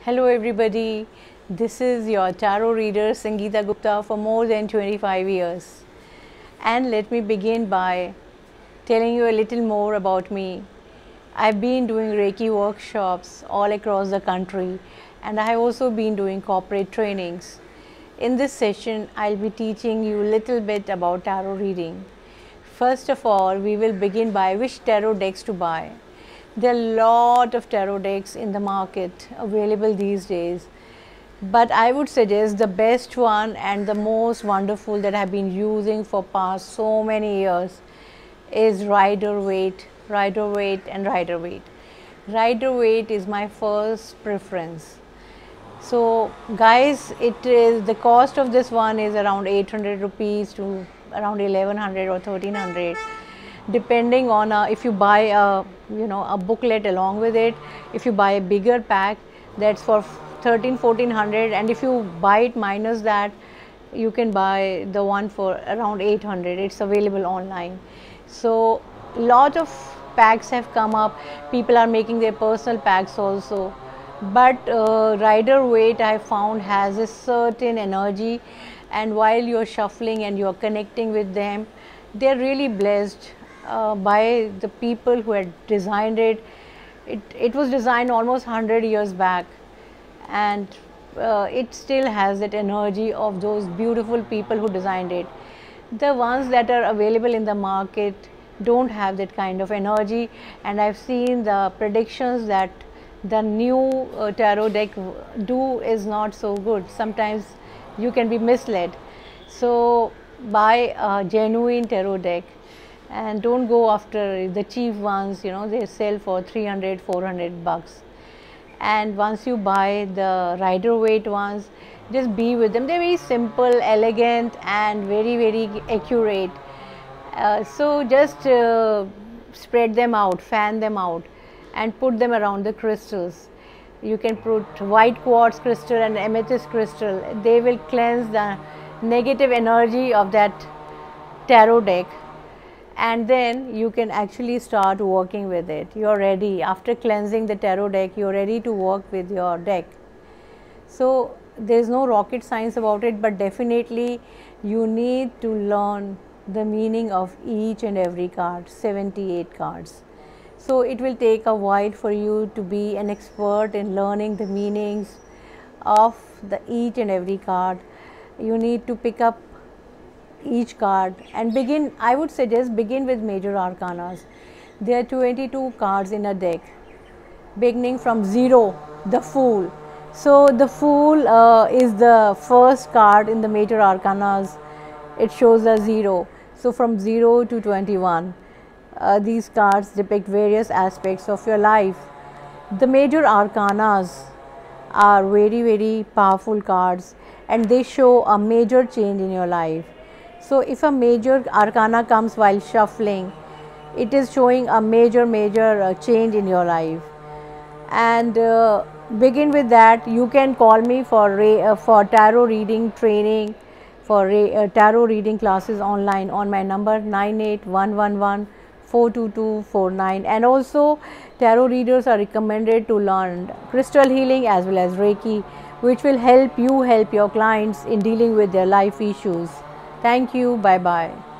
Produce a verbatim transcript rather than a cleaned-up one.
Hello everybody, this is your tarot reader Sangeeta Gupta for more than twenty-five years. And let me begin by telling you a little more about me. I've been doing Reiki workshops all across the country, and I have also been doing corporate trainings. In this session, I'll be teaching you a little bit about tarot reading. First of all, we will begin by which tarot decks to buy. There are a lot of tarot decks in the market available these days, but I would suggest the best one and the most wonderful that I've been using for past so many years is Rider-Waite, Rider-Waite and Rider-Waite. Rider-Waite is my first preference. So guys, it is the cost of this one is around eight hundred rupees to around eleven hundred or thirteen hundred. Depending on a, if you buy a you know a booklet along with it, if you buy a bigger pack, that's for thirteen fourteen hundred, and if you buy it minus that, you can buy the one for around eight hundred. It's available online. So lot of packs have come up. People are making their personal packs also, but uh, Rider-Waite I found has a certain energy, and while you're shuffling and you're connecting with them, they're really blessed Uh, by the people who had designed it. It, it was designed almost one hundred years back, and uh, it still has that energy of those beautiful people who designed it. The ones that are available in the market don't have that kind of energy, and I've seen the predictions that the new uh, tarot deck do is not so good. Sometimes you can be misled. So buy a genuine tarot deck, and don't go after the cheap ones. You know, they sell for three hundred, four hundred bucks. And once you buy the Rider-Waite ones, just be with them. They're very simple, elegant, and very very accurate. Uh, so just uh, spread them out, fan them out, and put them around the crystals. You can put white quartz crystal and amethyst crystal. They will cleanse the negative energy of that tarot deck, and then you can actually start working with it. You're ready. After cleansing the tarot deck, you're ready to work with your deck. So there's no rocket science about it, but definitely you need to learn the meaning of each and every card, seventy-eight cards. So it will take a while for you to be an expert in learning the meanings of the each and every card. You need to pick up each card and begin. I would suggest begin with major arcanas. There are twenty-two cards in a deck, beginning from zero, the Fool. So the Fool uh, is the first card in the major arcanas. It shows a zero. So from zero to twenty-one, uh, these cards depict various aspects of your life. The major arcanas are very very powerful cards, and they show a major change in your life. So if a major arcana comes while shuffling, it is showing a major major uh, change in your life. And uh, begin with that. You can call me for uh, for tarot reading training, for uh, tarot reading classes online on my number nine eight one one one four two two four nine. And also tarot readers are recommended to learn crystal healing as well as Reiki, which will help you help your clients in dealing with their life issues. Thank you. Bye bye.